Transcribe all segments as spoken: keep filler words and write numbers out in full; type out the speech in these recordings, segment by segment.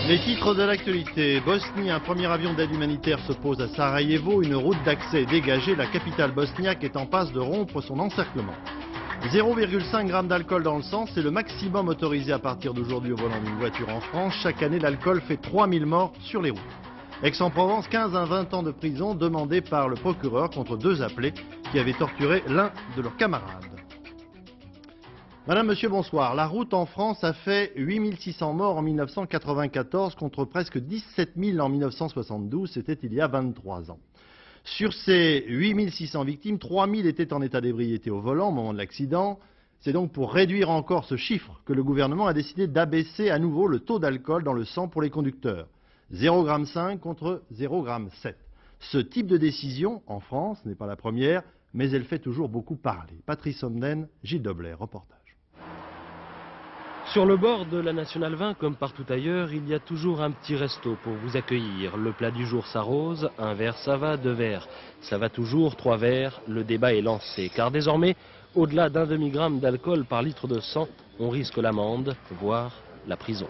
Les titres de l'actualité. Bosnie, un premier avion d'aide humanitaire se pose à Sarajevo. Une route d'accès est dégagée. La capitale bosniaque est en passe de rompre son encerclement. zéro virgule cinq grammes d'alcool dans le sang, c'est le maximum autorisé à partir d'aujourd'hui au volant d'une voiture en France. Chaque année, l'alcool fait trois mille morts sur les routes. Aix-en-Provence, quinze à vingt ans de prison demandés par le procureur contre deux appelés qui avaient torturé l'un de leurs camarades. Madame, Monsieur, bonsoir. La route en France a fait huit mille six cents morts en mille neuf cent quatre-vingt-quatorze contre presque dix-sept mille en mille neuf cent soixante-douze, c'était il y a vingt-trois ans. Sur ces huit mille six cents victimes, trois mille étaient en état d'ébriété au volant au moment de l'accident. C'est donc pour réduire encore ce chiffre que le gouvernement a décidé d'abaisser à nouveau le taux d'alcool dans le sang pour les conducteurs. zéro virgule cinq contre zéro virgule sept. Ce type de décision, en France, n'est pas la première, mais elle fait toujours beaucoup parler. Patrice Homden, Gilles Dobler, reportage. Sur le bord de la Nationale vingt, comme partout ailleurs, il y a toujours un petit resto pour vous accueillir. Le plat du jour s'arrose, un verre ça va, deux verres ça va toujours, trois verres, le débat est lancé. Car désormais, au-delà d'un demi-gramme d'alcool par litre de sang, on risque l'amende, voire la prison.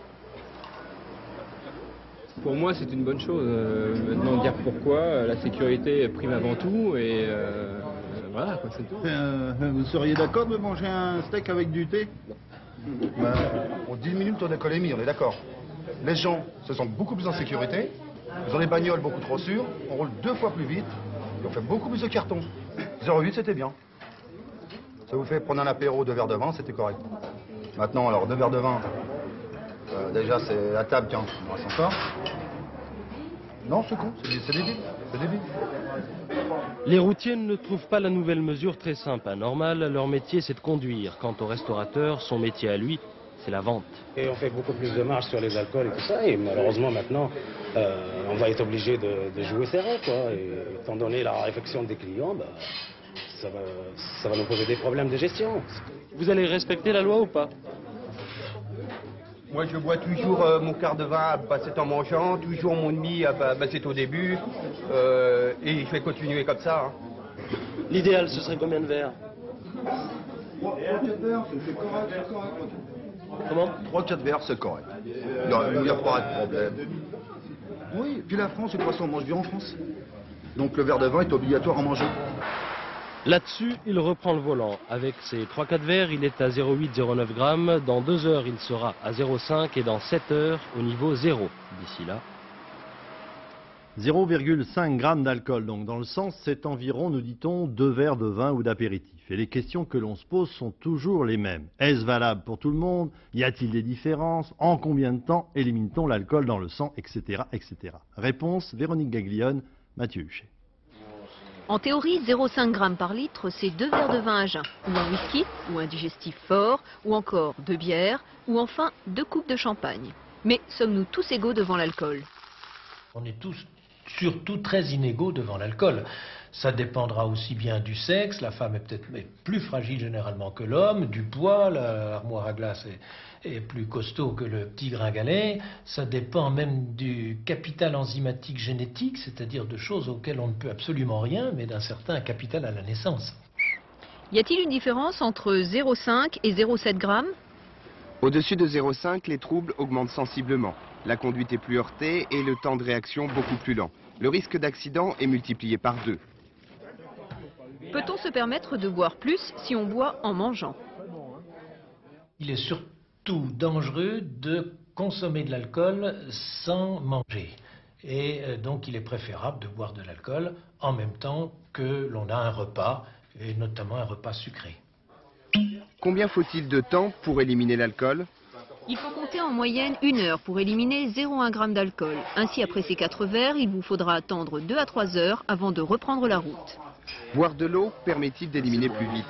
Pour moi, c'est une bonne chose. Euh, maintenant, dire pourquoi, la sécurité prime avant tout et euh, voilà, quoi, c'est tout. Euh, vous seriez d'accord de manger un steak avec du thé? Ben, en dix minutes, on est colémie, on est d'accord. Les gens se sentent beaucoup plus en sécurité, ils ont des bagnoles beaucoup trop sûres, on roule deux fois plus vite et on fait beaucoup plus de cartons. zéro virgule huit, c'était bien. Ça vous fait prendre un apéro, deux verres de vin, c'était correct. Maintenant, alors, deux verres de vin, euh, déjà, c'est la table, tiens, on va s'en sortir. Non, c'est con, c'est débile, c'est débile. Les routiers ne trouvent pas la nouvelle mesure très sympa. Normal, leur métier c'est de conduire. Quant au restaurateur, son métier à lui, c'est la vente. Et on fait beaucoup plus de marge sur les alcools et tout ça. Et malheureusement maintenant, euh, on va être obligé de, de jouer serré, quoi. Et étant donné la réflexion des clients, bah, ça, va, ça va nous poser des problèmes de gestion. Vous allez respecter la loi ou pas? Moi, je bois toujours euh, mon quart de vin, bah, c'est en mangeant, toujours mon demi, bah, bah, c'est au début, euh, et je vais continuer comme ça. Hein. L'idéal, ce serait combien de verres? trois quatre verres, c'est correct, c'est correct. Comment? trois quatre verres, c'est correct. Il n'y a, a pas de problème. Oui, puis la France, de toute façon, on mange bien en France. Donc le verre de vin est obligatoire à manger. Là-dessus, il reprend le volant. Avec ses trois quatre verres, il est à zéro virgule huit zéro neuf grammes. Dans deux heures, il sera à zéro virgule cinq et dans sept heures, au niveau zéro. D'ici là. zéro virgule cinq grammes d'alcool donc dans le sang, c'est environ, nous dit-on, deux verres de vin ou d'apéritif. Et les questions que l'on se pose sont toujours les mêmes. Est-ce valable pour tout le monde? Y a-t-il des différences? En combien de temps élimine-t-on l'alcool dans le sang, et cetera, et cetera. Réponse, Véronique Gaglione, Mathieu Huchet. En théorie, zéro virgule cinq grammes par litre, c'est deux verres de vin à jeun, ou un whisky, ou un digestif fort, ou encore deux bières, ou enfin deux coupes de champagne. Mais sommes-nous tous égaux devant l'alcool? On est tous surtout très inégaux devant l'alcool. Ça dépendra aussi bien du sexe, la femme est peut-être plus fragile généralement que l'homme, du poids, l'armoire à glace est, est plus costaud que le petit gringalet. Ça dépend même du capital enzymatique génétique, c'est-à-dire de choses auxquelles on ne peut absolument rien, mais d'un certain capital à la naissance. Y a-t-il une différence entre zéro virgule cinq et zéro virgule sept grammes? Au-dessus de zéro virgule cinq, les troubles augmentent sensiblement. La conduite est plus heurtée et le temps de réaction beaucoup plus lent. Le risque d'accident est multiplié par deux. Peut-on se permettre de boire plus si on boit en mangeant? Il est surtout dangereux de consommer de l'alcool sans manger. Et donc il est préférable de boire de l'alcool en même temps que l'on a un repas, et notamment un repas sucré. Combien faut-il de temps pour éliminer l'alcool? Il faut compter en moyenne une heure pour éliminer zéro virgule un gramme d'alcool. Ainsi, après ces quatre verres, il vous faudra attendre deux à trois heures avant de reprendre la route. Boire de l'eau permet-il d'éliminer plus vite?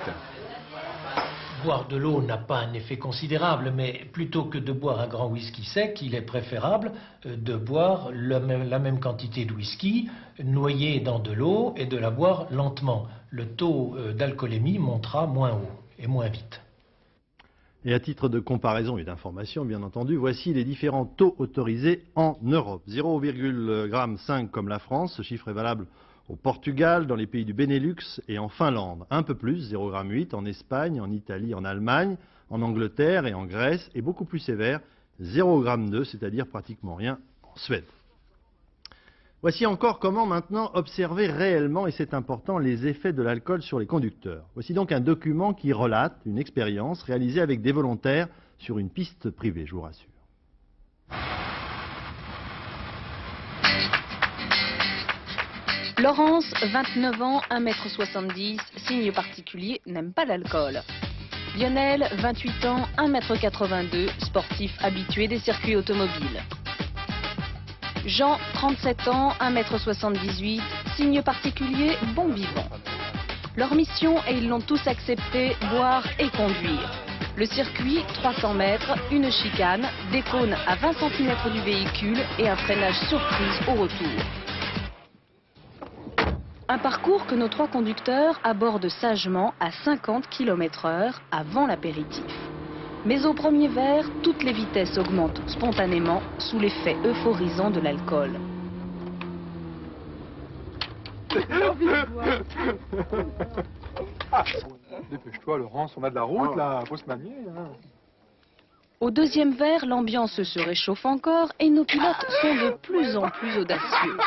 Boire de l'eau n'a pas un effet considérable, mais plutôt que de boire un grand whisky sec, il est préférable de boire le même, la même quantité de whisky noyée dans de l'eau et de la boire lentement. Le taux d'alcoolémie montera moins haut et moins vite. Et à titre de comparaison et d'information, bien entendu, voici les différents taux autorisés en Europe. zéro virgule cinq comme la France, ce chiffre est valable au Portugal, dans les pays du Benelux et en Finlande. Un peu plus, zéro virgule huit en Espagne, en Italie, en Allemagne, en Angleterre et en Grèce, et beaucoup plus sévère, zéro virgule deux, c'est-à-dire pratiquement rien en Suède. Voici encore comment maintenant observer réellement, et c'est important, les effets de l'alcool sur les conducteurs. Voici donc un document qui relate une expérience réalisée avec des volontaires sur une piste privée, je vous rassure. Laurence, vingt-neuf ans, un mètre soixante-dix, signe particulier, n'aime pas l'alcool. Lionel, vingt-huit ans, un mètre quatre-vingt-deux, sportif habitué des circuits automobiles. Jean, trente-sept ans, un mètre soixante-dix-huit, signe particulier, bon vivant. Leur mission, et ils l'ont tous accepté, boire et conduire. Le circuit, trois cents mètres, une chicane, des cônes à vingt centimètres du véhicule et un freinage surprise au retour. Un parcours que nos trois conducteurs abordent sagement à cinquante kilomètres heure avant l'apéritif. Mais au premier verre, toutes les vitesses augmentent spontanément sous l'effet euphorisant de l'alcool. Dépêche-toi, Laurence, on a de la route là, faut se manier. Hein. Au deuxième verre, l'ambiance se réchauffe encore et nos pilotes sont de plus en plus audacieux.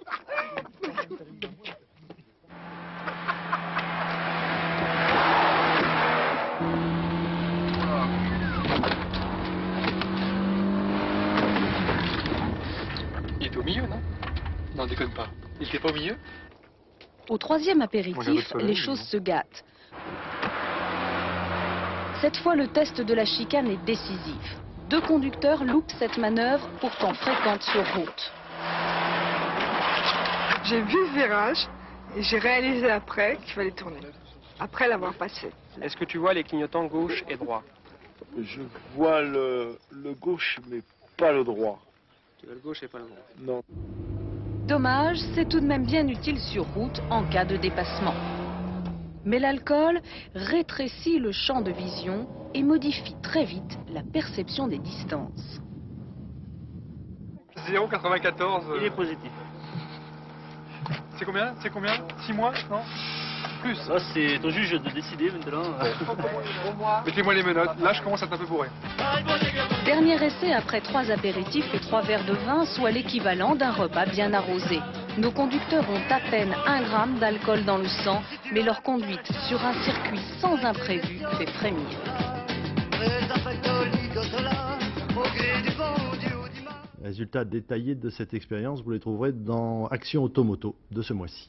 Il était au milieu, non? Non, déconne pas. Il était pas au milieu? Au troisième apéritif, les choses se gâtent. Cette fois, le test de la chicane est décisif. Deux conducteurs loupent cette manœuvre, pourtant fréquente sur route. J'ai vu le virage et j'ai réalisé après qu'il fallait tourner, après l'avoir passé. Est-ce que tu vois les clignotants gauche et droit? Je vois le, le gauche, mais pas le droit. Tu vois le gauche et pas le droit? Non. Dommage, c'est tout de même bien utile sur route en cas de dépassement. Mais l'alcool rétrécit le champ de vision et modifie très vite la perception des distances. zéro virgule quatre-vingt-quatorze. Il est positif. C'est combien? C'est combien? six mois? Non? Plus. Ça, c'est au juge de décider maintenant. Mettez-moi les menottes. Là, je commence à être un peu bourré. Dernier essai après trois apéritifs et trois verres de vin, soit l'équivalent d'un repas bien arrosé. Nos conducteurs ont à peine un gramme d'alcool dans le sang, mais leur conduite sur un circuit sans imprévu fait frémir. Résultats détaillés de cette expérience, vous les trouverez dans Action Automoto de ce mois-ci.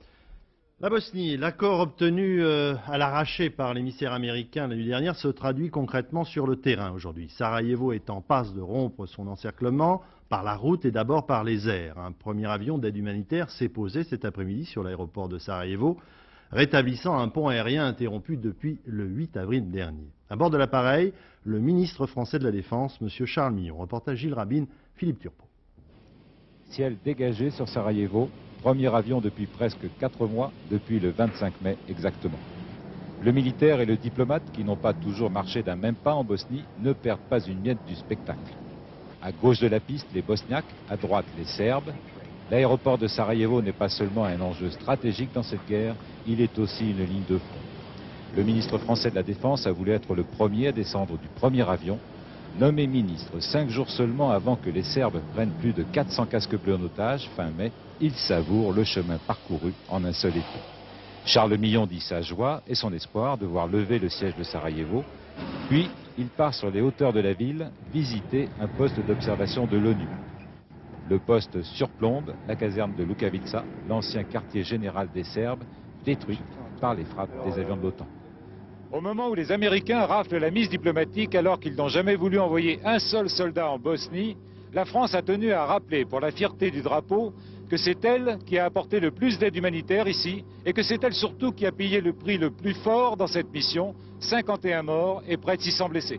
La Bosnie, l'accord obtenu euh, à l'arraché par l'émissaire américain la nuit dernière se traduit concrètement sur le terrain aujourd'hui. Sarajevo est en passe de rompre son encerclement par la route et d'abord par les airs. Un premier avion d'aide humanitaire s'est posé cet après-midi sur l'aéroport de Sarajevo, rétablissant un pont aérien interrompu depuis le huit avril dernier. À bord de l'appareil, le ministre français de la Défense, M. Charles Millon. Reportage Gilles Rabine, Philippe Turpot. Ciel dégagé sur Sarajevo. Premier avion depuis presque quatre mois, depuis le vingt-cinq mai exactement. Le militaire et le diplomate, qui n'ont pas toujours marché d'un même pas en Bosnie, ne perdent pas une miette du spectacle. À gauche de la piste, les Bosniaques, à droite, les Serbes. L'aéroport de Sarajevo n'est pas seulement un enjeu stratégique dans cette guerre, il est aussi une ligne de front. Le ministre français de la Défense a voulu être le premier à descendre du premier avion, nommé ministre cinq jours seulement avant que les Serbes prennent plus de quatre cents casques bleus en otage, fin mai. Il savoure le chemin parcouru en un seul été. Charles Millon dit sa joie et son espoir de voir lever le siège de Sarajevo. Puis, il part sur les hauteurs de la ville visiter un poste d'observation de l'ONU. Le poste surplombe la caserne de Lukavica, l'ancien quartier général des Serbes, détruit par les frappes des avions de l'OTAN. Au moment où les Américains raflent la mise diplomatique alors qu'ils n'ont jamais voulu envoyer un seul soldat en Bosnie, la France a tenu à rappeler, pour la fierté du drapeau, que c'est elle qui a apporté le plus d'aide humanitaire ici et que c'est elle surtout qui a payé le prix le plus fort dans cette mission, cinquante et un morts et près de six cents blessés.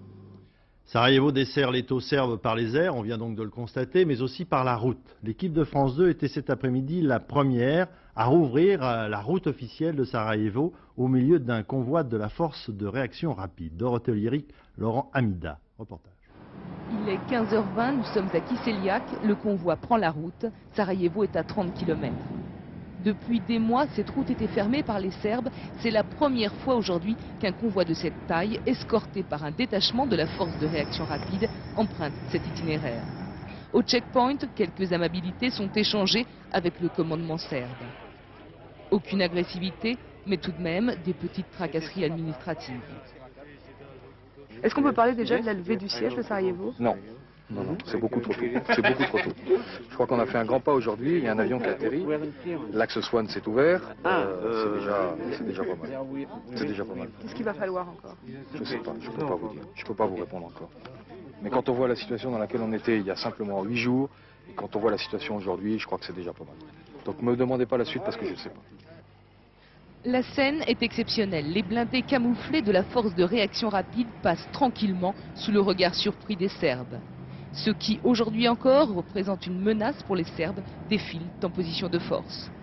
Sarajevo dessert l'étau serbe par les airs, on vient donc de le constater, mais aussi par la route. L'équipe de France deux était cet après-midi la première à rouvrir la route officielle de Sarajevo au milieu d'un convoi de la force de réaction rapide. Dorothée Lyrique, Laurent Amida. Reportage. Il est quinze heures vingt, nous sommes à Kiseljak, le convoi prend la route, Sarajevo est à trente kilomètres. Depuis des mois, cette route était fermée par les Serbes. C'est la première fois aujourd'hui qu'un convoi de cette taille, escorté par un détachement de la force de réaction rapide, emprunte cet itinéraire. Au checkpoint, quelques amabilités sont échangées avec le commandement serbe. Aucune agressivité, mais tout de même des petites tracasseries administratives. Est-ce qu'on peut parler déjà de la levée du siège de Sarajevo? Non. Non, non, c'est beaucoup trop tôt. C'est beaucoup trop tôt. Je crois qu'on a fait un grand pas aujourd'hui. Il y a un avion qui a atterri. L'axe Swan s'est ouvert. Euh, c'est déjà, c'est déjà pas mal. C'est déjà pas mal. Qu'est-ce qu'il va falloir encore? Je sais pas. Je peux pas vous dire. Je peux pas vous répondre encore. Mais quand on voit la situation dans laquelle on était il y a simplement huit jours, et quand on voit la situation aujourd'hui, je crois que c'est déjà pas mal. Donc me demandez pas la suite parce que je ne sais pas. La scène est exceptionnelle. Les blindés camouflés de la force de réaction rapide passent tranquillement sous le regard surpris des Serbes. Ceux qui, aujourd'hui encore, représentent une menace pour les Serbes, défilent en position de force.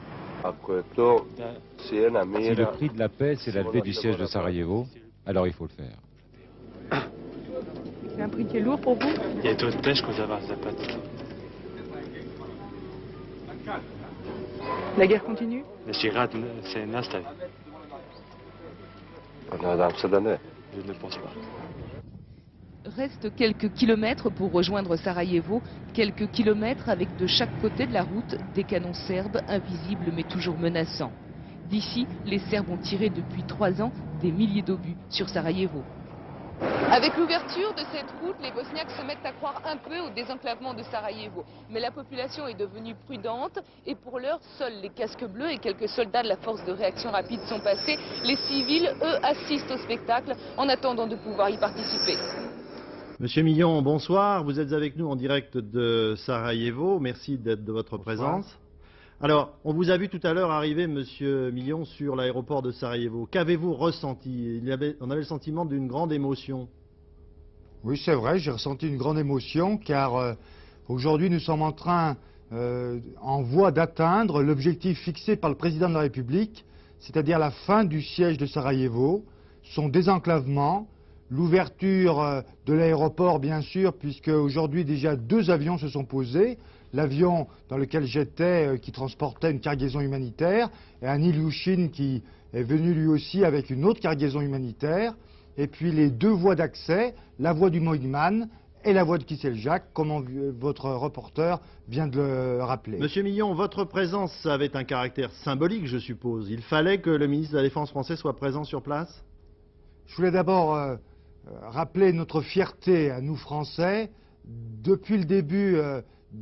Si le prix de la paix, c'est la levée du siège de Sarajevo, alors il faut le faire. C'est un prix qui est lourd pour vous? La guerre continue? Je ne pense pas. Restent quelques kilomètres pour rejoindre Sarajevo, quelques kilomètres avec de chaque côté de la route des canons serbes invisibles mais toujours menaçants. D'ici, les Serbes ont tiré depuis trois ans des milliers d'obus sur Sarajevo. Avec l'ouverture de cette route, les Bosniaques se mettent à croire un peu au désenclavement de Sarajevo. Mais la population est devenue prudente et pour l'heure, seuls les casques bleus et quelques soldats de la force de réaction rapide sont passés. Les civils, eux, assistent au spectacle en attendant de pouvoir y participer. Monsieur Millon, bonsoir. Vous êtes avec nous en direct de Sarajevo. Merci d'être de votre présence. Alors, on vous a vu tout à l'heure arriver, Monsieur Millon, sur l'aéroport de Sarajevo. Qu'avez-vous ressenti? Il y avait, on avait le sentiment d'une grande émotion. Oui, c'est vrai, j'ai ressenti une grande émotion, car euh, aujourd'hui nous sommes en train, euh, en voie d'atteindre l'objectif fixé par le président de la République, c'est-à-dire la fin du siège de Sarajevo, son désenclavement, l'ouverture euh, de l'aéroport, bien sûr, puisque aujourd'hui déjà deux avions se sont posés. L'avion dans lequel j'étais, euh, qui transportait une cargaison humanitaire, et un Ilyushin qui est venu lui aussi avec une autre cargaison humanitaire, et puis les deux voies d'accès, la voie du Moïdman et la voie de Kiseljak, comme on, votre reporter vient de le rappeler. Monsieur Millon, votre présence avait un caractère symbolique, je suppose. Il fallait que le ministre de la Défense français soit présent sur place? Je voulais d'abord euh, rappeler notre fierté à nous Français. Depuis le début euh,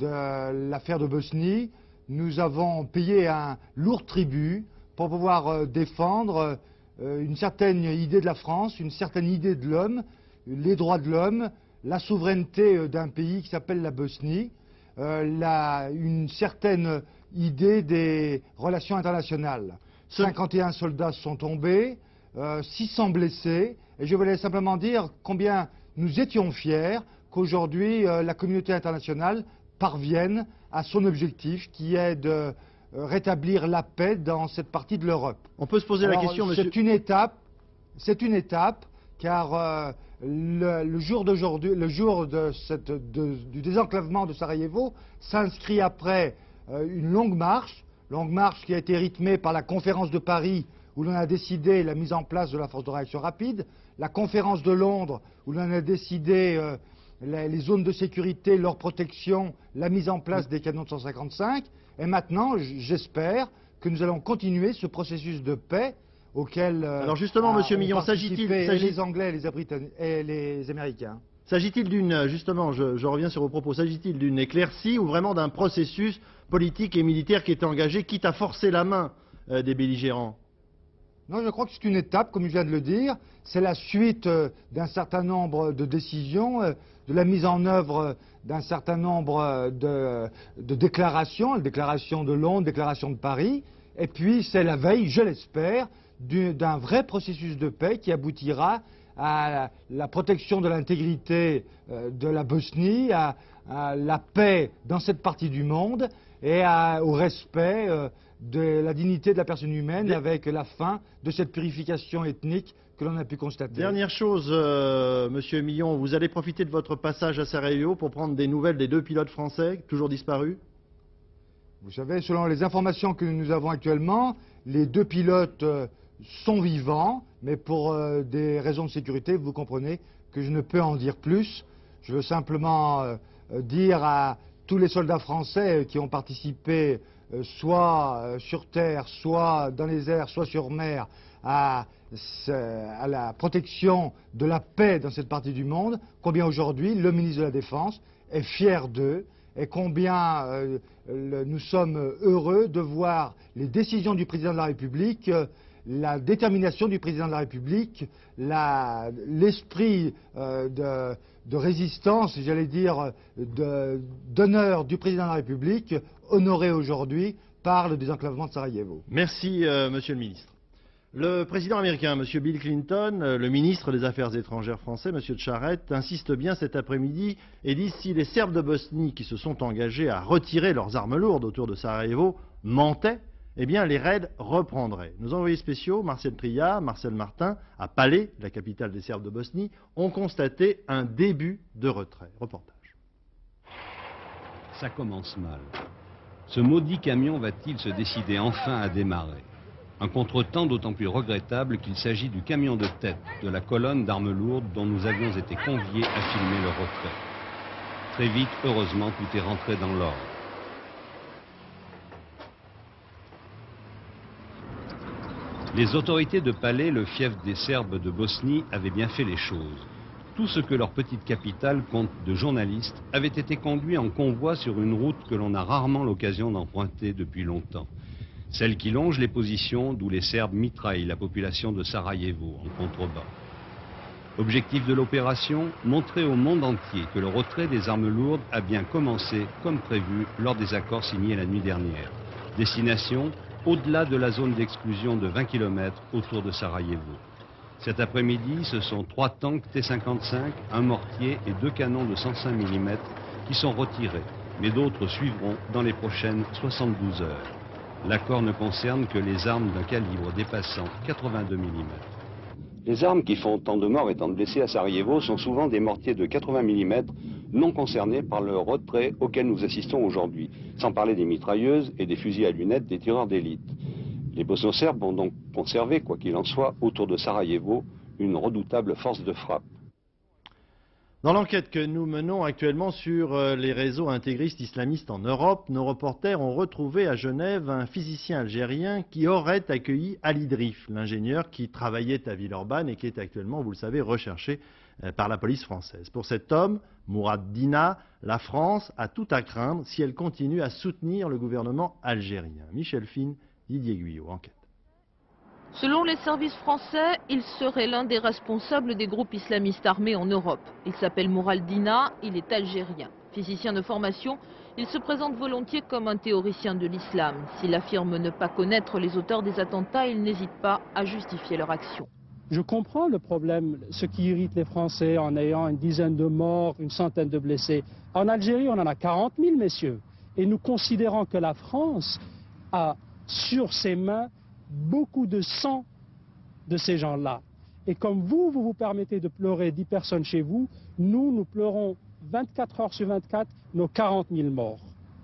de l'affaire de Bosnie, nous avons payé un lourd tribut pour pouvoir euh, défendre euh, une certaine idée de la France, une certaine idée de l'homme, les droits de l'homme, la souveraineté euh, d'un pays qui s'appelle la Bosnie, euh, la, une certaine idée des relations internationales. cinquante et un soldats sont tombés, euh, six cents blessés, et je voulais simplement dire combien nous étions fiers qu'aujourd'hui euh, la communauté internationale parvienne à son objectif qui est de euh, rétablir la paix dans cette partie de l'Europe. On peut se poser Alors, la question, monsieur... C'est une étape, c'est une étape, car euh, le, le jour d'aujourd'hui, le jour de cette, de, du désenclavement de Sarajevo s'inscrit après euh, une longue marche, longue marche qui a été rythmée par la conférence de Paris où l'on a décidé la mise en place de la force de réaction rapide, la conférence de Londres où l'on a décidé euh, les, les zones de sécurité, leur protection, la mise en place des canons de cent cinquante-cinq, et maintenant j'espère que nous allons continuer ce processus de paix auquel euh, Alors justement, Monsieur Millon, s'agit-il les Anglais, les, Britanniques et les Américains? S'agit-il d'une, justement, je, je reviens sur vos propos, s'agit-il d'une éclaircie ou vraiment d'un processus politique et militaire qui est engagé, quitte à forcer la main euh, des belligérants? Non, je crois que c'est une étape, comme je viens de le dire. C'est la suite euh, d'un certain nombre de décisions, euh, de la mise en œuvre euh, d'un certain nombre euh, de, de déclarations, la déclaration de Londres, déclaration de Paris. Et puis, c'est la veille, je l'espère, d'un vrai processus de paix qui aboutira à la, la protection de l'intégrité euh, de la Bosnie, à, à la paix dans cette partie du monde et à, au respect euh, de la dignité de la personne humaine avec la fin de cette purification ethnique que l'on a pu constater. Dernière chose, euh, Monsieur Millon, vous allez profiter de votre passage à Sarajevo pour prendre des nouvelles des deux pilotes français toujours disparus? Vous savez, selon les informations que nous avons actuellement, les deux pilotes euh, sont vivants, mais pour euh, des raisons de sécurité, vous comprenez que je ne peux en dire plus. Je veux simplement euh, dire à tous les soldats français qui ont participé, euh, soit euh, sur terre, soit dans les airs, soit sur mer, à, à la protection de la paix dans cette partie du monde, combien aujourd'hui le ministre de la Défense est fier d'eux, et combien euh, le, nous sommes heureux de voir les décisions du président de la République, euh, la détermination du président de la République, l'esprit euh, de, de résistance, j'allais dire, d'honneur du président de la République, honoré aujourd'hui par le désenclavement de Sarajevo. Merci, euh, Monsieur le Ministre. Le président américain, M. Bill Clinton, le ministre des Affaires étrangères français, M. Tcharet, insiste bien cet après-midi et dit si les Serbes de Bosnie qui se sont engagés à retirer leurs armes lourdes autour de Sarajevo mentaient, eh bien les raids reprendraient. Nos envoyés spéciaux, Marcel Tria, Marcel Martin, à Palais, la capitale des Serbes de Bosnie, ont constaté un début de retrait. Reportage. Ça commence mal. Ce maudit camion va-t-il se décider enfin à démarrer ? Un contretemps d'autant plus regrettable qu'il s'agit du camion de tête de la colonne d'armes lourdes dont nous avions été conviés à filmer le retrait. Très vite, heureusement, tout est rentré dans l'ordre. Les autorités de Palais, le fief des Serbes de Bosnie, avaient bien fait les choses. Tout ce que leur petite capitale compte de journalistes avait été conduit en convoi sur une route que l'on a rarement l'occasion d'emprunter depuis longtemps. Celle qui longe les positions d'où les Serbes mitraillent la population de Sarajevo en contrebas. Objectif de l'opération, montrer au monde entier que le retrait des armes lourdes a bien commencé comme prévu lors des accords signés la nuit dernière. Destination, au-delà de la zone d'exclusion de vingt kilomètres autour de Sarajevo. Cet après-midi, ce sont trois tanks T cinquante-cinq, un mortier et deux canons de cent cinq millimètres qui sont retirés, mais d'autres suivront dans les prochaines soixante-douze heures. L'accord ne concerne que les armes d'un calibre dépassant quatre-vingt-deux millimètres. Les armes qui font tant de morts et tant de blessés à Sarajevo sont souvent des mortiers de quatre-vingts millimètres non concernés par le retrait auquel nous assistons aujourd'hui, sans parler des mitrailleuses et des fusils à lunettes des tireurs d'élite. Les bosno-serbes vont donc conserver, quoi qu'il en soit, autour de Sarajevo, une redoutable force de frappe. Dans l'enquête que nous menons actuellement sur les réseaux intégristes islamistes en Europe, nos reporters ont retrouvé à Genève un physicien algérien qui aurait accueilli Ali Drif, l'ingénieur qui travaillait à Villeurbanne et qui est actuellement, vous le savez, recherché par la police française. Pour cet homme, Mourad Dina, la France a tout à craindre si elle continue à soutenir le gouvernement algérien. Michel Fine, Didier Guyot, enquête. Selon les services français, il serait l'un des responsables des groupes islamistes armés en Europe. Il s'appelle Mourad Dina, il est algérien. Physicien de formation, il se présente volontiers comme un théoricien de l'islam. S'il affirme ne pas connaître les auteurs des attentats, il n'hésite pas à justifier leur action. Je comprends le problème, ce qui irrite les Français en ayant une dizaine de morts, une centaine de blessés. En Algérie, on en a quarante mille, messieurs. Et nous considérons que la France a sur ses mains beaucoup de sang de ces gens-là. Et comme vous, vous vous permettez de pleurer dix personnes chez vous, nous, nous pleurons vingt-quatre heures sur vingt-quatre nos quarante mille morts.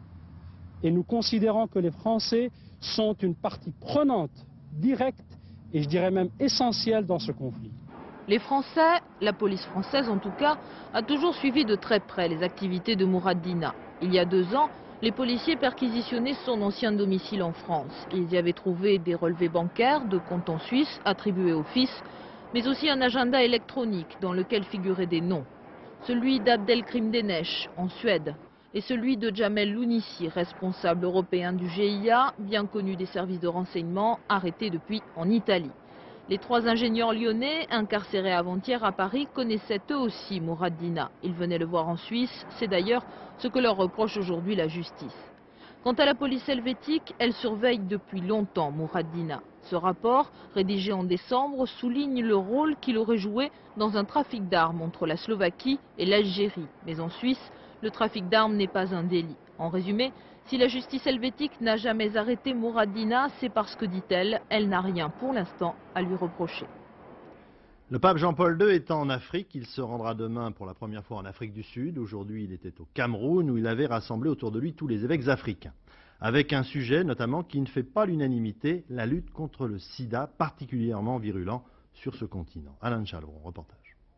Et nous considérons que les Français sont une partie prenante, directe, et je dirais même essentielle dans ce conflit. Les Français, la police française en tout cas, a toujours suivi de très près les activités de Mourad Dina. Il y a deux ans, les policiers perquisitionnaient son ancien domicile en France. Ils y avaient trouvé des relevés bancaires, de comptes en Suisse attribués au fils, mais aussi un agenda électronique dans lequel figuraient des noms. Celui d'Abdelkrim Deneche en Suède et celui de Jamel Lounissi, responsable européen du G I A, bien connu des services de renseignement, arrêté depuis en Italie. Les trois ingénieurs lyonnais, incarcérés avant-hier à Paris, connaissaient eux aussi Mourad Dina. Ils venaient le voir en Suisse, c'est d'ailleurs ce que leur reproche aujourd'hui la justice. Quant à la police helvétique, elle surveille depuis longtemps Mourad Dina. Ce rapport, rédigé en décembre, souligne le rôle qu'il aurait joué dans un trafic d'armes entre la Slovaquie et l'Algérie. Mais en Suisse, le trafic d'armes n'est pas un délit. En résumé, si la justice helvétique n'a jamais arrêté Mourad Dina, c'est parce que, dit-elle, elle n'a rien pour l'instant à lui reprocher. Le pape Jean-Paul deux est en Afrique. Il se rendra demain pour la première fois en Afrique du Sud. Aujourd'hui, il était au Cameroun où il avait rassemblé autour de lui tous les évêques africains. avec un sujet notamment qui ne fait pas l'unanimité, la lutte contre le sida, particulièrement virulent sur ce continent. Alain Chalron, reportage.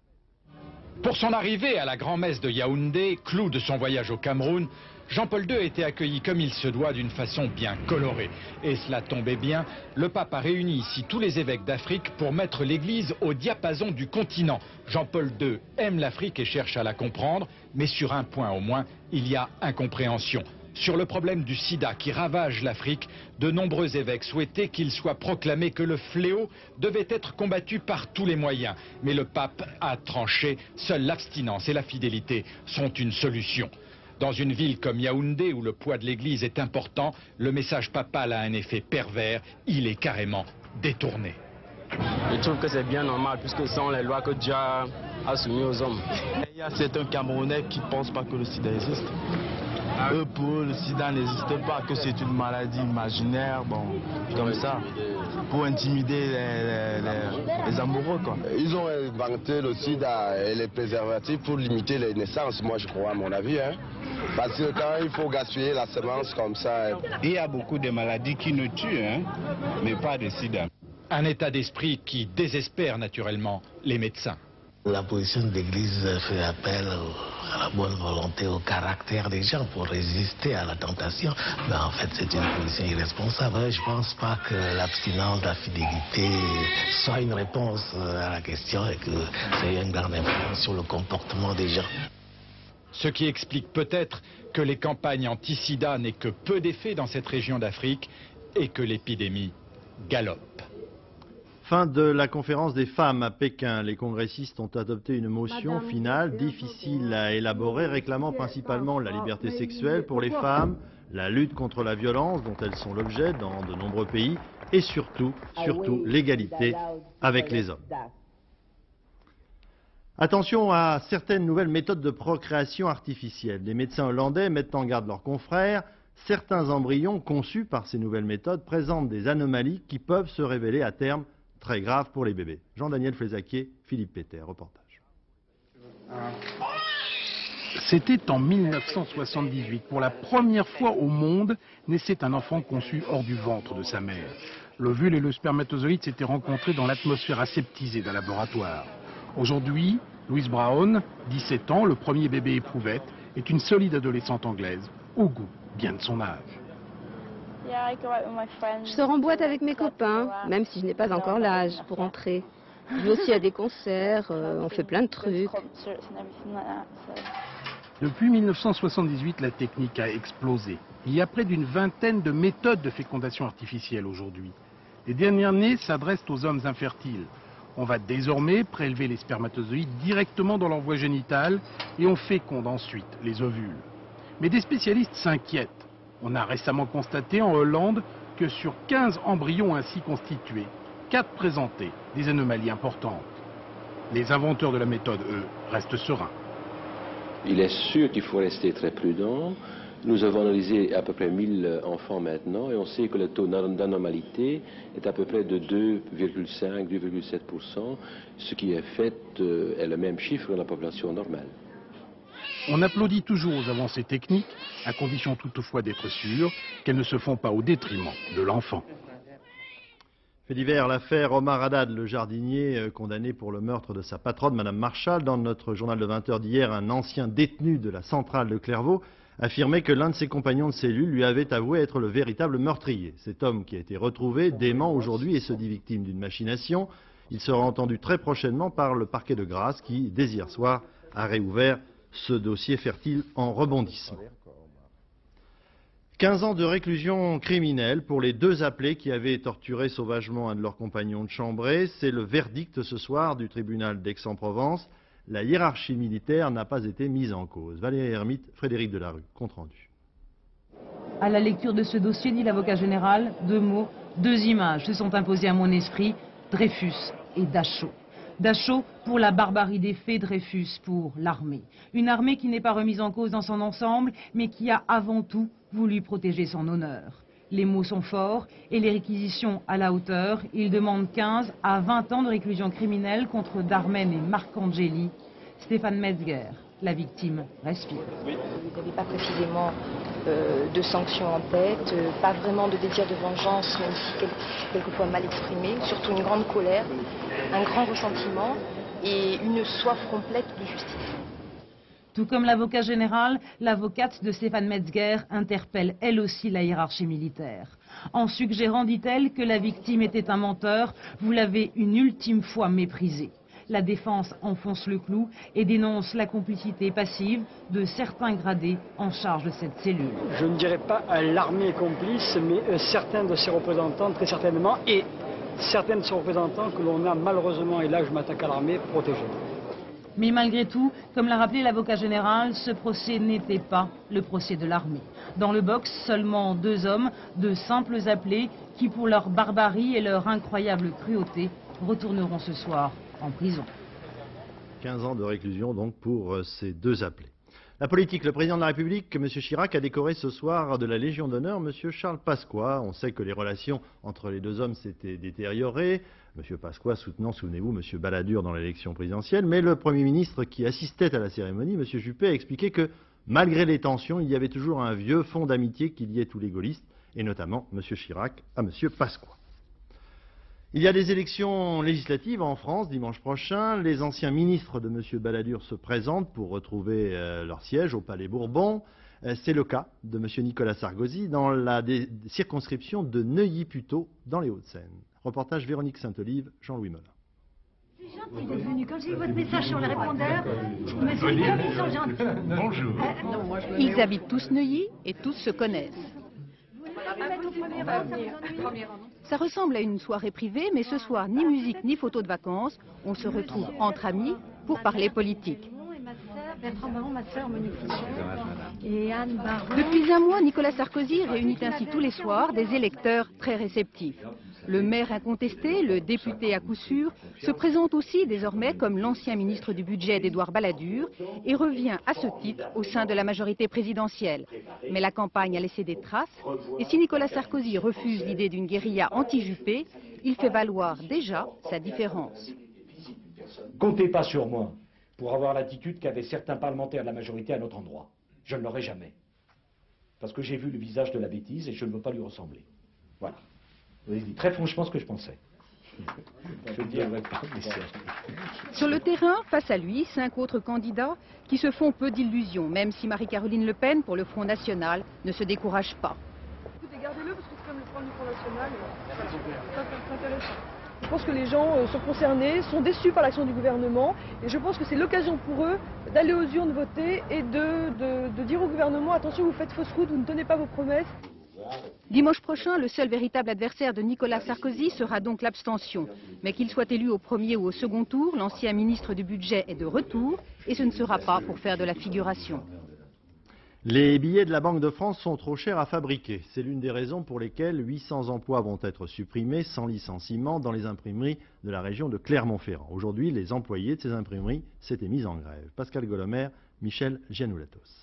Pour son arrivée à la grand-messe de Yaoundé, clou de son voyage au Cameroun, Jean-Paul deux a été accueilli comme il se doit d'une façon bien colorée. Et cela tombait bien, le pape a réuni ici tous les évêques d'Afrique pour mettre l'Église au diapason du continent. Jean-Paul deux aime l'Afrique et cherche à la comprendre, mais sur un point au moins, il y a incompréhension. Sur le problème du sida qui ravage l'Afrique, de nombreux évêques souhaitaient qu'il soit proclamé que le fléau devait être combattu par tous les moyens. Mais le pape a tranché, seule l'abstinence et la fidélité sont une solution. Dans une ville comme Yaoundé, où le poids de l'Église est important, le message papal a un effet pervers, il est carrément détourné. Je trouve que c'est bien normal, puisque ce sont les lois que Dieu a soumises aux hommes. Il y a certains Camerounais qui ne pensent pas que le sida existe. Eux, pour eux, le sida n'existe pas, que c'est une maladie imaginaire, bon, comme ça, pour intimider les, les, les amoureux, quoi. Ils ont inventé le sida et les préservatifs pour limiter les naissances, moi je crois, à mon avis, hein. Parce que quand il faut gaspiller la semence comme ça... Il y a beaucoup de maladies qui nous tuent, hein, mais pas de sida. Un état d'esprit qui désespère naturellement les médecins. La position de l'Église fait appel à la bonne volonté, au caractère des gens pour résister à la tentation. Mais en fait, c'est une position irresponsable. Je ne pense pas que l'abstinence, la fidélité soit une réponse à la question et que c'est une grande influence sur le comportement des gens. Ce qui explique peut-être que les campagnes anti-sida n'aient que peu d'effet dans cette région d'Afrique et que l'épidémie galope. Fin de la conférence des femmes à Pékin. Les congressistes ont adopté une motion finale difficile à élaborer, réclamant principalement la liberté sexuelle pour les femmes, la lutte contre la violence dont elles sont l'objet dans de nombreux pays et surtout, surtout l'égalité avec les hommes. Attention à certaines nouvelles méthodes de procréation artificielle. Les médecins hollandais mettent en garde leurs confrères. Certains embryons conçus par ces nouvelles méthodes présentent des anomalies qui peuvent se révéler à terme très graves pour les bébés. Jean-Daniel Flézaquier, Philippe Péter, reportage. C'était en mille neuf cent soixante-dix-huit. Pour la première fois au monde, naissait un enfant conçu hors du ventre de sa mère. L'ovule et le spermatozoïde s'étaient rencontrés dans l'atmosphère aseptisée d'un laboratoire. Aujourd'hui, Louise Brown, dix-sept ans, le premier bébé éprouvette, est une solide adolescente anglaise, au goût bien de son âge. Je sors en boîte avec mes copains, même si je n'ai pas encore l'âge pour entrer. Je vais aussi à des concerts, euh, on fait plein de trucs. Depuis mille neuf cent soixante-dix-huit, la technique a explosé. Il y a près d'une vingtaine de méthodes de fécondation artificielle aujourd'hui. Les dernières nées s'adressent aux hommes infertiles. On va désormais prélever les spermatozoïdes directement dans leur voie génitale et on féconde ensuite les ovules. Mais des spécialistes s'inquiètent. On a récemment constaté en Hollande que sur quinze embryons ainsi constitués, quatre présentaient des anomalies importantes. Les inventeurs de la méthode, eux, restent sereins. Il est sûr qu'il faut rester très prudent. Nous avons analysé à peu près mille enfants maintenant et on sait que le taux d'anormalité est à peu près de deux virgule cinq à deux virgule sept pour cent, ce qui est fait est le même chiffre que la population normale. On applaudit toujours aux avancées techniques, à condition toutefois d'être sûr qu'elles ne se font pas au détriment de l'enfant. Fait divers, l'affaire Omar Haddad, le jardinier condamné pour le meurtre de sa patronne, Madame Marshall. Dans notre journal de vingt heures d'hier, un ancien détenu de la centrale de Clairvaux affirmait que l'un de ses compagnons de cellule lui avait avoué être le véritable meurtrier. Cet homme qui a été retrouvé dément aujourd'hui et se dit victime d'une machination. Il sera entendu très prochainement par le parquet de Grasse qui, dès hier soir, a réouvert ce dossier fertile en rebondissement. quinze ans de réclusion criminelle pour les deux appelés qui avaient torturé sauvagement un de leurs compagnons de chambrée. C'est le verdict ce soir du tribunal d'Aix-en-Provence. La hiérarchie militaire n'a pas été mise en cause. Valérie Hermite, Frédéric Delarue, compte rendu. À la lecture de ce dossier, dit l'avocat général, deux mots, deux images se sont imposées à mon esprit, Dreyfus et Dachau. Dachau pour la barbarie des faits, Dreyfus pour l'armée. Une armée qui n'est pas remise en cause dans son ensemble, mais qui a avant tout voulu protéger son honneur. Les mots sont forts et les réquisitions à la hauteur. Il demande quinze à vingt ans de réclusion criminelle contre Darmen et Marc Angeli. Stéphane Metzger, la victime, respire. Vous n'avez pas précisément euh, de sanctions en tête, euh, pas vraiment de désir de vengeance, même si quel, quelquefois mal exprimé, surtout une grande colère, un grand ressentiment et une soif complète de justice. Tout comme l'avocat général, l'avocate de Stéphane Metzger interpelle elle aussi la hiérarchie militaire. En suggérant, dit-elle, que la victime était un menteur, vous l'avez une ultime fois méprisé. La défense enfonce le clou et dénonce la complicité passive de certains gradés en charge de cette cellule. Je ne dirais pas l'armée complice, mais certains de ses représentants, très certainement, et certains de ses représentants que l'on a malheureusement, et là je m'attaque à l'armée, protégés. Mais malgré tout, comme l'a rappelé l'avocat général, ce procès n'était pas le procès de l'armée. Dans le box, seulement deux hommes, de simples appelés, qui pour leur barbarie et leur incroyable cruauté, retourneront ce soir en prison. quinze ans de réclusion donc pour euh, ces deux appelés. La politique, le président de la République, M. Chirac, a décoré ce soir de la Légion d'honneur M. Charles Pasqua. On sait que les relations entre les deux hommes s'étaient détériorées. M. Pasqua soutenant, souvenez-vous, M. Balladur dans l'élection présidentielle. Mais le Premier ministre qui assistait à la cérémonie, M. Juppé, a expliqué que malgré les tensions, il y avait toujours un vieux fond d'amitié qui liait tous les gaullistes, et notamment M. Chirac à M. Pasqua. Il y a des élections législatives en France dimanche prochain. Les anciens ministres de M. Balladur se présentent pour retrouver euh, leur siège au Palais Bourbon. Euh, C'est le cas de M. Nicolas Sarkozy dans la circonscription de Neuilly-Puteaux dans les Hauts-de-Seine. Reportage Véronique Saint-Olive, Jean-Louis Mollin. C'est gentil d'être venu. Quand j'ai eu votre message sur le répondeur, je me suis dit comme ils sont gentils. Bonjour. Euh, Ils habitent tous Neuilly et tous se connaissent. Ça ressemble à une soirée privée, mais ce soir, ni musique ni photos de vacances. On se retrouve entre amis pour parler politique. Depuis un mois, Nicolas Sarkozy réunit ainsi tous les soirs des électeurs très réceptifs. Le maire incontesté, le député à coup sûr, se présente aussi désormais comme l'ancien ministre du budget d'Édouard Balladur et revient à ce titre au sein de la majorité présidentielle. Mais la campagne a laissé des traces et si Nicolas Sarkozy refuse l'idée d'une guérilla anti-Juppé, il fait valoir déjà sa différence. Comptez pas sur moi pour avoir l'attitude qu'avaient certains parlementaires de la majorité à notre endroit. Je ne l'aurai jamais. Parce que j'ai vu le visage de la bêtise et je ne veux pas lui ressembler. Voilà. Je vous ai dit très franchement ce que je pensais. Je dis avec Sur le terrain, face à lui, cinq autres candidats qui se font peu d'illusions, même si Marie-Caroline Le Pen, pour le Front National, ne se décourage pas. Écoutez, gardez-le parce que c'est comme le programme du Front National. C'est intéressant. Je pense que les gens sont concernés, sont déçus par l'action du gouvernement et je pense que c'est l'occasion pour eux d'aller aux urnes voter et de, de, de dire au gouvernement attention, vous faites fausse route, vous ne tenez pas vos promesses. Dimanche prochain, le seul véritable adversaire de Nicolas Sarkozy sera donc l'abstention. Mais qu'il soit élu au premier ou au second tour, l'ancien ministre du budget est de retour et ce ne sera pas pour faire de la figuration. Les billets de la Banque de France sont trop chers à fabriquer. C'est l'une des raisons pour lesquelles huit cents emplois vont être supprimés sans licenciement dans les imprimeries de la région de Clermont-Ferrand. Aujourd'hui, les employés de ces imprimeries s'étaient mis en grève. Pascal Golomer, Michel Gianoulatos.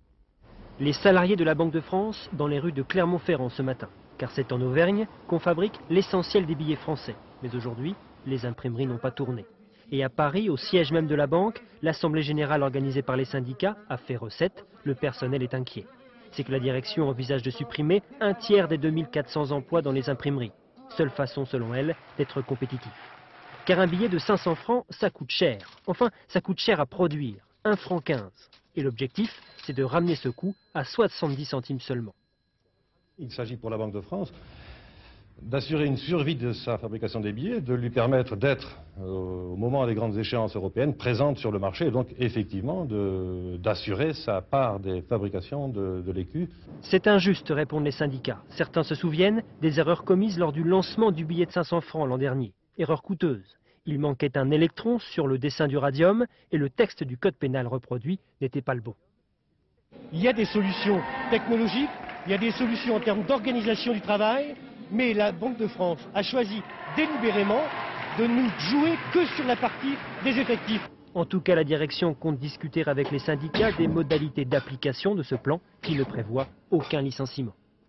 Les salariés de la Banque de France dans les rues de Clermont-Ferrand ce matin. Car c'est en Auvergne qu'on fabrique l'essentiel des billets français. Mais aujourd'hui, les imprimeries n'ont pas tourné. Et à Paris, au siège même de la banque, l'Assemblée générale organisée par les syndicats a fait recette. Le personnel est inquiet. C'est que la direction envisage de supprimer un tiers des deux mille quatre cents emplois dans les imprimeries. Seule façon, selon elle, d'être compétitif. Car un billet de cinq cents francs, ça coûte cher. Enfin, ça coûte cher à produire. un franc quinze. Et l'objectif, c'est de ramener ce coût à soixante-dix centimes seulement. Il s'agit pour la Banque de France d'assurer une survie de sa fabrication des billets, de lui permettre d'être, euh, au moment des grandes échéances européennes, présente sur le marché et donc effectivement d'assurer sa part des fabrications de, de l'écu. C'est injuste, répondent les syndicats. Certains se souviennent des erreurs commises lors du lancement du billet de cinq cents francs l'an dernier. Erreur coûteuse. Il manquait un électron sur le dessin du radium et le texte du code pénal reproduit n'était pas le bon. Il y a des solutions technologiques, il y a des solutions en termes d'organisation du travail, mais la Banque de France a choisi délibérément de ne jouer que sur la partie des effectifs. En tout cas, la direction compte discuter avec les syndicats des modalités d'application de ce plan qui ne prévoit aucun licenciement.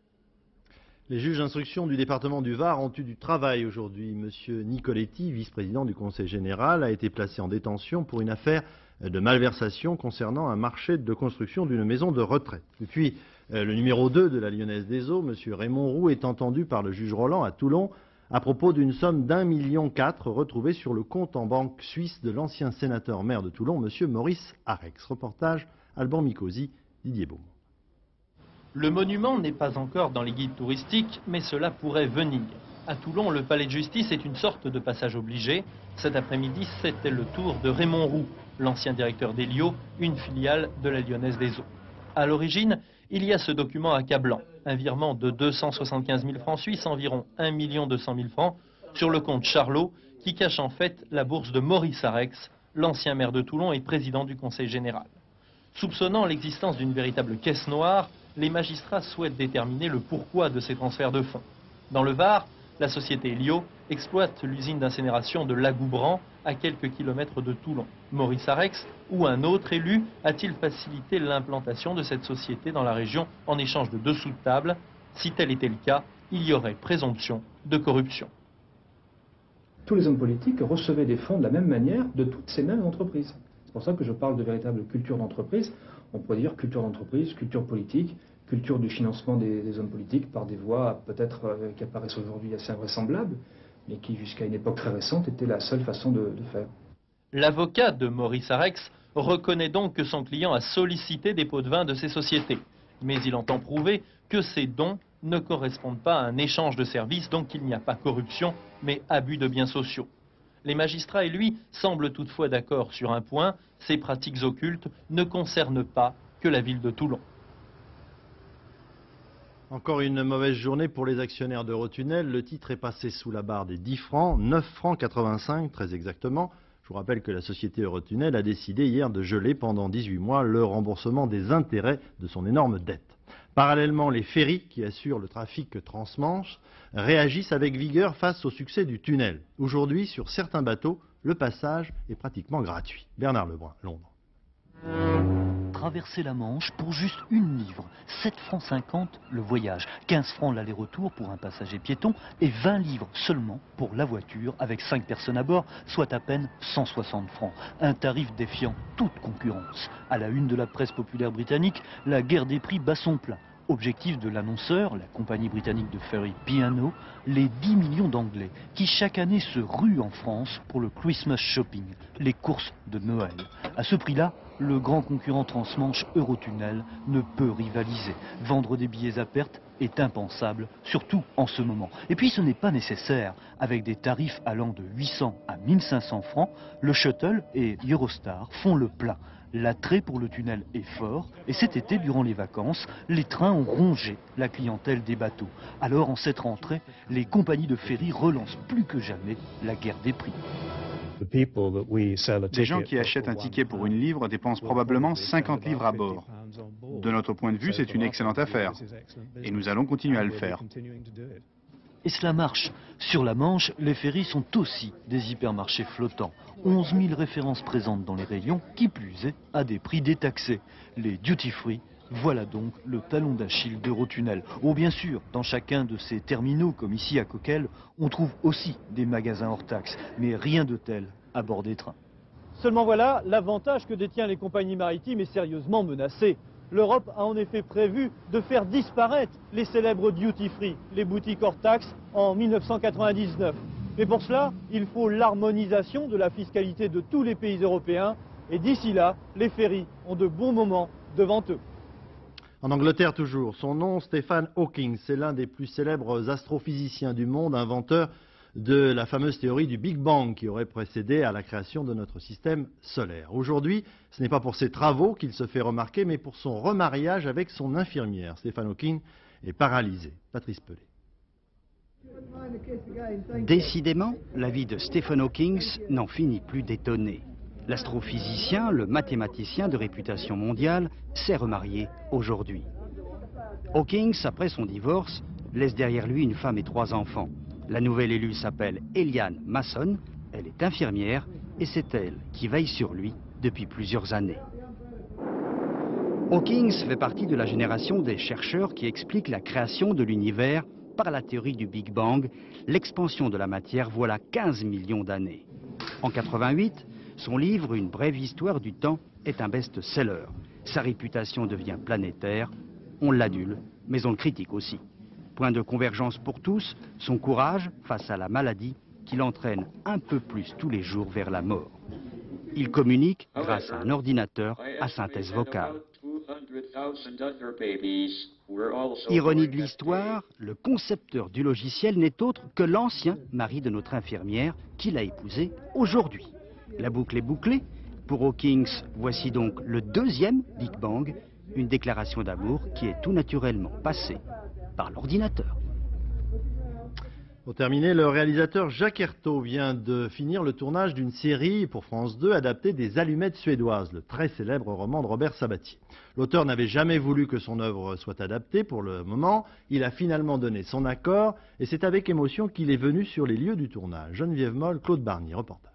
Les juges d'instruction du département du Var ont eu du travail aujourd'hui. Monsieur Nicoletti, vice-président du Conseil général, a été placé en détention pour une affaire de malversation concernant un marché de construction d'une maison de retraite. Depuis Euh, le numéro deux de la Lyonnaise des Eaux, M. Raymond Roux, est entendu par le juge Roland à Toulon à propos d'une somme d'un million quatre retrouvée sur le compte en banque suisse de l'ancien sénateur maire de Toulon, M. Maurice Arex. Reportage Alban Mikosi, Didier Beaumont. Le monument n'est pas encore dans les guides touristiques, mais cela pourrait venir. À Toulon, le palais de justice est une sorte de passage obligé. Cet après-midi, c'était le tour de Raymond Roux, l'ancien directeur d'Elio, une filiale de la Lyonnaise des Eaux. À l'origine, il y a ce document accablant, un virement de deux cent soixante-quinze mille francs suisses, environ un million deux cent mille francs, sur le compte Charlot, qui cache en fait la bourse de Maurice Arex, l'ancien maire de Toulon et président du Conseil général. Soupçonnant l'existence d'une véritable caisse noire, les magistrats souhaitent déterminer le pourquoi de ces transferts de fonds. Dans le Var, la société Elio exploite l'usine d'incinération de Lagoubran à quelques kilomètres de Toulon. Maurice Arex ou un autre élu a-t-il facilité l'implantation de cette société dans la région en échange de dessous de table? Si tel était le cas, il y aurait présomption de corruption. Tous les hommes politiques recevaient des fonds de la même manière de toutes ces mêmes entreprises. C'est pour ça que je parle de véritable culture d'entreprise. On pourrait dire culture d'entreprise, culture politique, culture du financement des, des hommes politiques par des voies peut-être euh, qui apparaissent aujourd'hui assez invraisemblables, mais qui jusqu'à une époque très récente étaient la seule façon de, de faire. L'avocat de Maurice Arex reconnaît donc que son client a sollicité des pots de vin de ces sociétés. Mais il entend prouver que ces dons ne correspondent pas à un échange de services, donc qu'il n'y a pas corruption, mais abus de biens sociaux. Les magistrats et lui semblent toutefois d'accord sur un point, ces pratiques occultes ne concernent pas que la ville de Toulon. Encore une mauvaise journée pour les actionnaires d'Eurotunnel. Le titre est passé sous la barre des dix francs, neuf francs quatre-vingt-cinq très exactement. Je vous rappelle que la société Eurotunnel a décidé hier de geler pendant dix-huit mois le remboursement des intérêts de son énorme dette. Parallèlement, les ferries qui assurent le trafic transmanche réagissent avec vigueur face au succès du tunnel. Aujourd'hui, sur certains bateaux, le passage est pratiquement gratuit. Bernard Lebrun, Londres. Traverser la Manche pour juste une livre, sept francs cinquante le voyage, quinze francs l'aller-retour pour un passager piéton et vingt livres seulement pour la voiture avec cinq personnes à bord, soit à peine cent soixante francs. Un tarif défiant toute concurrence. À la une de la presse populaire britannique, la guerre des prix bat son plein. Objectif de l'annonceur, la compagnie britannique de ferry P and O, les dix millions d'Anglais qui chaque année se ruent en France pour le Christmas shopping, les courses de Noël. À ce prix-là, le grand concurrent transmanche Eurotunnel ne peut rivaliser. Vendre des billets à perte est impensable, surtout en ce moment. Et puis ce n'est pas nécessaire. Avec des tarifs allant de huit cents à mille cinq cents francs, le Shuttle et Eurostar font le plein. L'attrait pour le tunnel est fort et cet été, durant les vacances, les trains ont rongé la clientèle des bateaux. Alors en cette rentrée, les compagnies de ferry relancent plus que jamais la guerre des prix. Les gens qui achètent un ticket pour une livre dépensent probablement cinquante livres à bord. De notre point de vue, c'est une excellente affaire et nous allons continuer à le faire. Et cela marche. Sur la Manche, les ferries sont aussi des hypermarchés flottants. onze mille références présentes dans les rayons, qui plus est, à des prix détaxés. Les duty-free, voilà donc le talon d'Achille d'Eurotunnel. Oh bien sûr, dans chacun de ces terminaux, comme ici à Coquelles, on trouve aussi des magasins hors taxes, mais rien de tel à bord des trains. Seulement voilà, l'avantage que détient les compagnies maritimes est sérieusement menacé. L'Europe a en effet prévu de faire disparaître les célèbres duty-free, les boutiques hors taxes, en mille neuf cent quatre-vingt-dix-neuf. Mais pour cela, il faut l'harmonisation de la fiscalité de tous les pays européens. Et d'ici là, les ferries ont de bons moments devant eux. En Angleterre toujours, son nom, Stephen Hawking, c'est l'un des plus célèbres astrophysiciens du monde, inventeur de la fameuse théorie du Big Bang qui aurait précédé à la création de notre système solaire. Aujourd'hui, ce n'est pas pour ses travaux qu'il se fait remarquer, mais pour son remariage avec son infirmière. Stephen Hawking est paralysé. Patrice Pelé. Décidément, la vie de Stephen Hawking n'en finit plus d'étonner. L'astrophysicien, le mathématicien de réputation mondiale, s'est remarié aujourd'hui. Hawking, après son divorce, laisse derrière lui une femme et trois enfants. La nouvelle élue s'appelle Eliane Masson, elle est infirmière et c'est elle qui veille sur lui depuis plusieurs années. Hawking fait partie de la génération des chercheurs qui expliquent la création de l'univers par la théorie du Big Bang, l'expansion de la matière voilà quinze millions d'années. En quatre-vingt-huit, son livre Une brève histoire du temps est un best-seller. Sa réputation devient planétaire On l'adule, mais on le critique aussi. Point de convergence pour tous, son courage face à la maladie qui l'entraîne un peu plus tous les jours vers la mort. Il communique grâce à un ordinateur à synthèse vocale. Ironie de l'histoire, le concepteur du logiciel n'est autre que l'ancien mari de notre infirmière qui l'a épousé aujourd'hui. La boucle est bouclée. Pour Hawkins, voici donc le deuxième Big Bang, une déclaration d'amour qui est tout naturellement passée par l'ordinateur. Pour terminer, le réalisateur Jacques Hertaud vient de finir le tournage d'une série pour France deux adaptée des Allumettes suédoises, le très célèbre roman de Robert Sabatier. L'auteur n'avait jamais voulu que son œuvre soit adaptée pour le moment. Il a finalement donné son accord et c'est avec émotion qu'il est venu sur les lieux du tournage. Geneviève Moll, Claude Barny, reportage.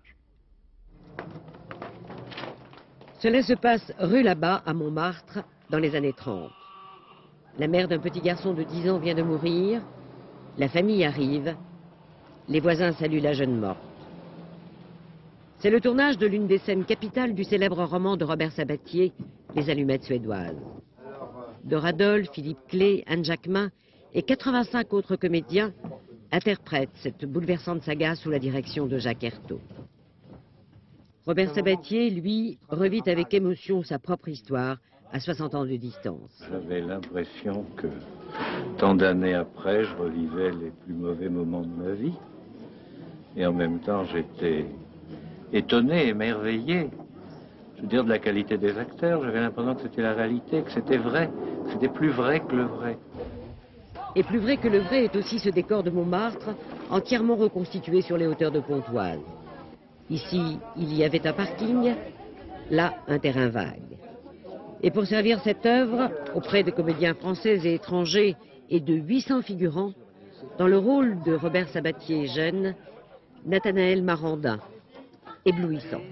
Cela se passe rue là-bas à Montmartre dans les années trente. La mère d'un petit garçon de dix ans vient de mourir. La famille arrive, les voisins saluent la jeune morte. C'est le tournage de l'une des scènes capitales du célèbre roman de Robert Sabatier, Les Allumettes suédoises. Dora Dole, Philippe Clé, Anne Jacquemin et quatre-vingt-cinq autres comédiens interprètent cette bouleversante saga sous la direction de Jacques Hertaud. Robert Sabatier, lui, revit avec émotion sa propre histoire à soixante ans de distance. J'avais l'impression que, tant d'années après, je revivais les plus mauvais moments de ma vie. Et en même temps, j'étais étonné, émerveillé. Je veux dire, de la qualité des acteurs. J'avais l'impression que c'était la réalité, que c'était vrai, que c'était plus vrai que le vrai. Et plus vrai que le vrai est aussi ce décor de Montmartre, entièrement reconstitué sur les hauteurs de Pontoise. Ici, il y avait un parking, là, un terrain vague. Et pour servir cette œuvre, auprès de comédiens français et étrangers et de huit cents figurants, dans le rôle de Robert Sabatier jeune, Nathanaël Marandin, éblouissant.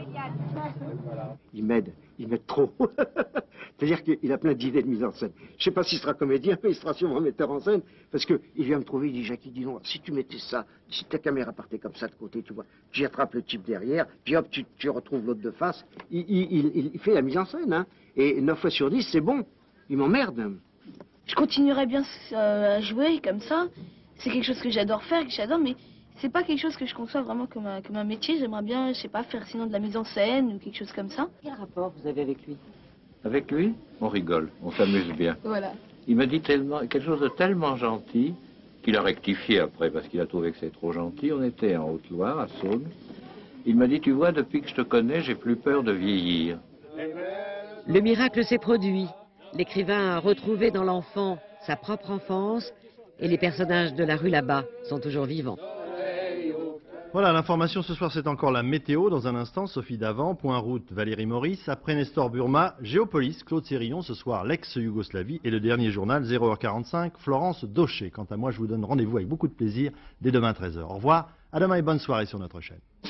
Il m'aide, il m'aide trop. C'est-à-dire qu'il a plein d'idées de mise en scène. Je ne sais pas s'il sera comédien, mais il sera sûrement metteur en scène, parce qu'il vient me trouver, il dit, Jacques, dis donc, si tu mettais ça, si ta caméra partait comme ça de côté, tu vois, tu attrapes le type derrière, puis hop, tu, tu retrouves l'autre de face, il, il, il, il fait la mise en scène, hein, et neuf fois sur dix, c'est bon, il m'emmerde. Je continuerai bien euh, à jouer comme ça, c'est quelque chose que j'adore faire, que j'adore, mais c'est pas quelque chose que je conçois vraiment comme un, comme un métier. J'aimerais bien, je sais pas, faire sinon de la mise en scène ou quelque chose comme ça. Quel rapport vous avez avec lui? Avec lui, on rigole, on s'amuse bien. Voilà. Il m'a dit tellement, quelque chose de tellement gentil qu'il a rectifié après parce qu'il a trouvé que c'est trop gentil. On était en Haute-Loire, à Saône. Il m'a dit, tu vois, depuis que je te connais, j'ai plus peur de vieillir. Le miracle s'est produit. L'écrivain a retrouvé dans l'enfant sa propre enfance et les personnages de la rue là-bas sont toujours vivants. Voilà, l'information ce soir, c'est encore la météo. Dans un instant, Sophie Davant, Point Route, Valérie Maurice. Après Nestor Burma, Géopolis, Claude Sérillon. Ce soir, l'ex-Yougoslavie. Et le dernier journal, zéro heure quarante-cinq, Florence Daucher. Quant à moi, je vous donne rendez-vous avec beaucoup de plaisir dès demain treize heures. Au revoir, à demain et bonne soirée sur notre chaîne.